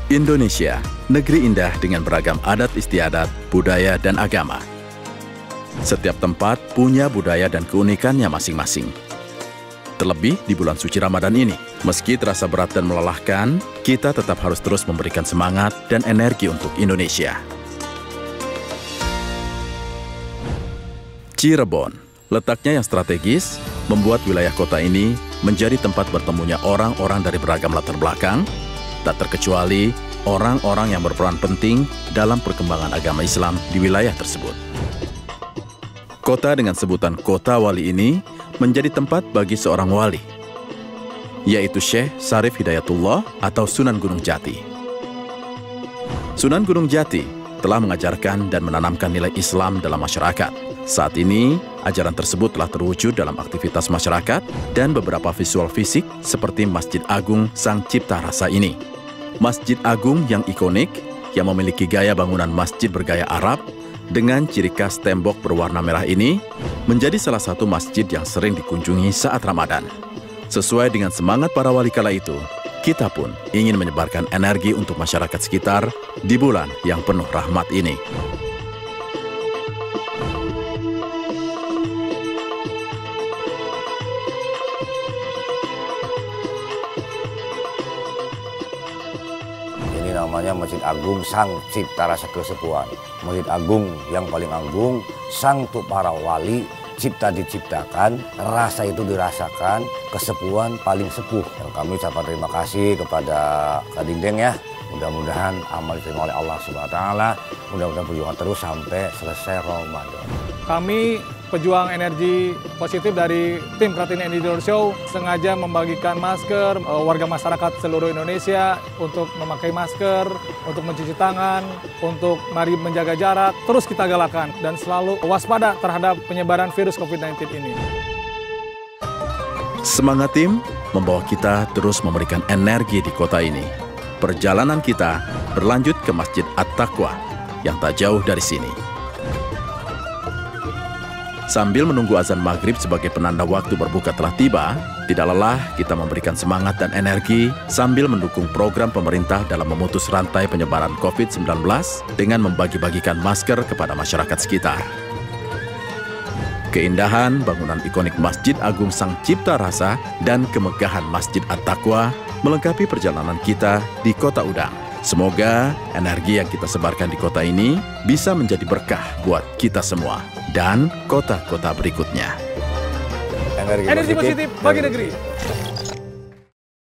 Indonesia, negeri indah dengan beragam adat istiadat, budaya, dan agama. Setiap tempat punya budaya dan keunikannya masing-masing. Terlebih di bulan suci Ramadan ini, meski terasa berat dan melelahkan, kita tetap harus terus memberikan semangat dan energi untuk Indonesia. Cirebon, letaknya yang strategis, membuat wilayah kota ini menjadi tempat bertemunya orang-orang dari beragam latar belakang, tak terkecuali orang-orang yang berperan penting dalam perkembangan agama Islam di wilayah tersebut. Kota dengan sebutan Kota Wali ini menjadi tempat bagi seorang wali, yaitu Syekh Syarif Hidayatullah atau Sunan Gunung Jati. Sunan Gunung Jati telah mengajarkan dan menanamkan nilai Islam dalam masyarakat. Saat ini, ajaran tersebut telah terwujud dalam aktivitas masyarakat dan beberapa visual fisik seperti Masjid Agung Sang Cipta Rasa ini. Masjid Agung yang ikonik, yang memiliki gaya bangunan masjid bergaya Arab, dengan ciri khas tembok berwarna merah ini, menjadi salah satu masjid yang sering dikunjungi saat Ramadan. Sesuai dengan semangat para wali kala itu, kita pun ingin menyebarkan energi untuk masyarakat sekitar di bulan yang penuh rahmat ini. Namanya Masjid Agung Sang Cipta Rasa Kesepuhan. Masjid Agung yang paling agung, sang untuk para wali, cipta diciptakan, rasa itu dirasakan, kesepuhan paling sepuh. Dan kami ucapkan terima kasih kepada Kak Dingdeng ya. Mudah-mudahan amal diterima oleh Allah Subhanahu wa taala. Mudah-mudahan perjuangan terus sampai selesai Ramadan. Kami pejuang energi positif dari tim Kartini Energy Show sengaja membagikan masker warga masyarakat seluruh Indonesia untuk memakai masker, untuk mencuci tangan, untuk mari menjaga jarak. Terus kita galakan dan selalu waspada terhadap penyebaran virus COVID-19 ini. Semangat tim membawa kita terus memberikan energi di kota ini. Perjalanan kita berlanjut ke Masjid At-Taqwa yang tak jauh dari sini. Sambil menunggu azan maghrib sebagai penanda waktu berbuka telah tiba, tidak lelah kita memberikan semangat dan energi sambil mendukung program pemerintah dalam memutus rantai penyebaran COVID-19 dengan membagi-bagikan masker kepada masyarakat sekitar. Keindahan bangunan ikonik Masjid Agung Sang Cipta Rasa dan kemegahan Masjid At-Taqwa melengkapi perjalanan kita di Kota Udang. Semoga energi yang kita sebarkan di kota ini bisa menjadi berkah buat kita semua dan kota-kota berikutnya. Energi positif bagi negeri.